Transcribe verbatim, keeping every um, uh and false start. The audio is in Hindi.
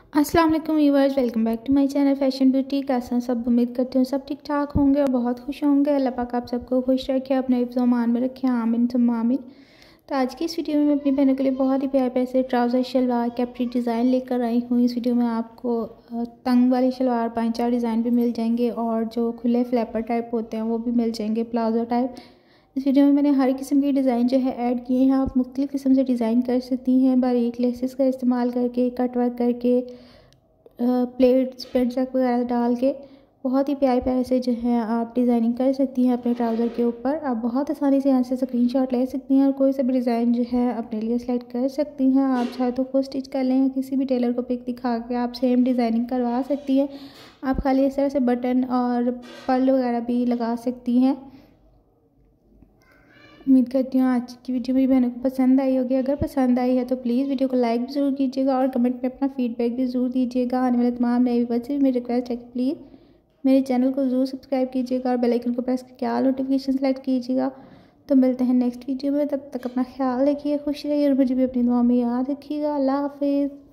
अस्सलाम वालेकुम viewers, welcome back to my channel fashion beauty. कैसे हैं सब? उम्मीद करती हूँ सब ठीक ठाक होंगे और बहुत खुश होंगे। अल्लाह पाक आप सबको खुश रखे, अपने हिफ्ज़ मान में रखे, आमीन सुम्मा आमीन। तो आज की इस वीडियो में मैं अपनी बहनों के लिए बहुत ही प्यारे प्यारे से ट्राउज़र शलवार कैप्री डिज़ाइन लेकर आई हूँ। इस वीडियो में आपको तंग वाली शलवार पांचा डिज़ाइन भी मिल जाएंगे और जो खुले फ्लैपर टाइप होते हैं वो भी मिल जाएंगे, प्लाजो टाइप। इस वीडियो में मैंने हर किस्म के डिज़ाइन जो है ऐड किए हैं। आप मुख्तलिफ़ किस्म से डिज़ाइन कर सकती हैं, बारीक लेसेस का इस्तेमाल करके, कट वर्क करके, प्लेट्स पेंटक वगैरह डाल के बहुत ही प्यारे प्यारे से जो है आप डिज़ाइनिंग कर सकती हैं अपने ट्राउज़र के ऊपर। आप बहुत आसानी से यहाँ से स्क्रीनशॉट ले सकती हैं और कोई सा भी डिज़ाइन जो है अपने लिए सेलेक्ट कर सकती हैं। आप चाहे तो खुद स्टिच कर लें या किसी भी टेलर को पिक दिखा के आप सेम डिज़ाइनिंग करवा सकती हैं। आप खाली इस तरह से बटन और पर्ल वगैरह भी लगा सकती हैं। उम्मीद करती हूँ आज की वीडियो मेरी बहनों को पसंद आई होगी। अगर पसंद आई है तो प्लीज़ वीडियो को लाइक भी ज़रूर कीजिएगा और कमेंट में अपना फीडबैक भी ज़रूर दीजिएगा। आने वाले तमाम नए व्यूअर्स से भी मेरी रिक्वेस्ट है कि प्लीज़ मेरे चैनल को ज़रूर सब्सक्राइब कीजिएगा और बेल आइकन को प्रेस करके ऑल नोटिफिकेशन सेलेक्ट कीजिएगा। तो मिलते हैं नेक्स्ट वीडियो में, तब तक अपना ख्याल रखिए, खुश रहिए और मुझे भी अपनी दुआ में याद रखिएगा। अल्लाह हाफिज़।